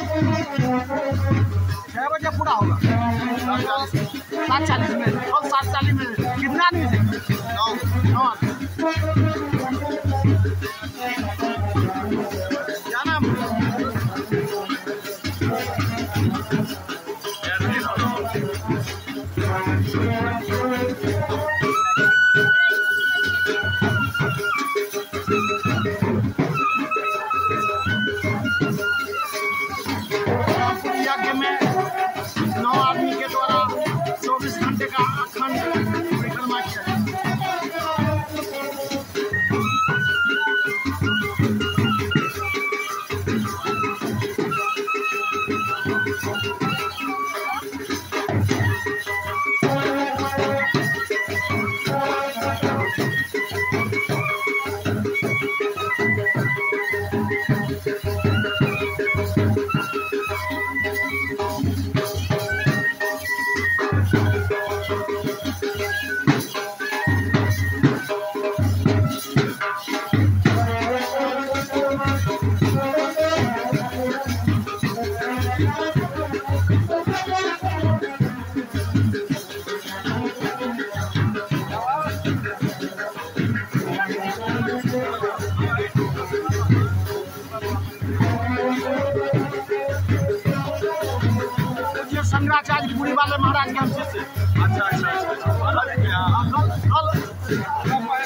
6 बजे पूरा होगा 7:40 में। और 7:40 में कितना आदमी थे? 9 आदमी। क्या नाम? यज्ञ में 9 आदमी के द्वारा 24 घंटे का अखंड परिक्रमा किया जाता है। शंकराचार्य पुरी वाले महाराज के हमसे। अच्छा।